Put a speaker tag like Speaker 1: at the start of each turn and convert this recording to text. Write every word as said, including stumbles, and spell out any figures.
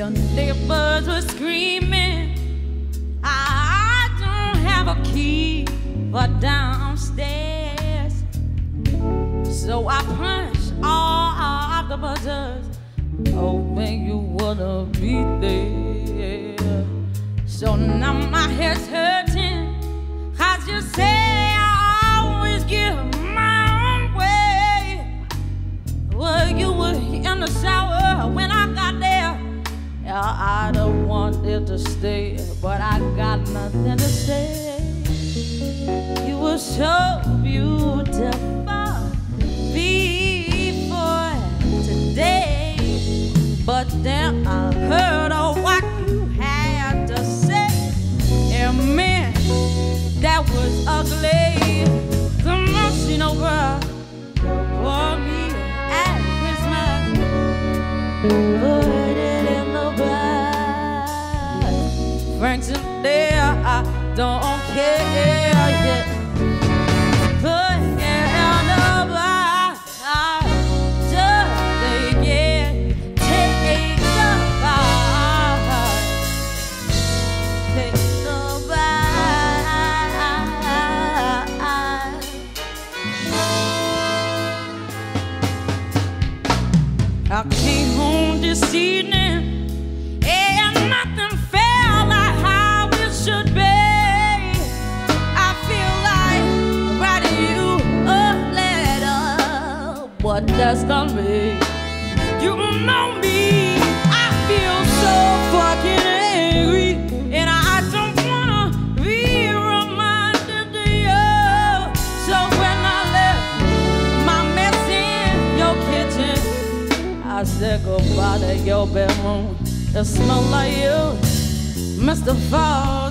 Speaker 1: Your neighbors were screaming, I don't have a key for downstairs. So I punched all of the buzzers, hoping you wouldn't be there. So now my head's hurting, 'cause you say I always give my own way. Well, you were in the shower when I got there. Yeah, I'd have wanted to stay, but I got nothing to say. You were so beautiful before today, but then I heard of what you had to say. It meant that was ugly. The machine over for me at Christmas. Put it in the bag. Frank's in there, I don't care yet. Put it in the bag. Just take it, take the bag. Take the bag. I came home this evening and nothing felt like how it should be. I feel like writing you a letter, but that's not me. You know me, I feel so fucking angry, and I don't wanna be reminded of you. So when I left my mess in your kitchen, I said goodbye to your bedroom. It smelled like you, Mister Fall.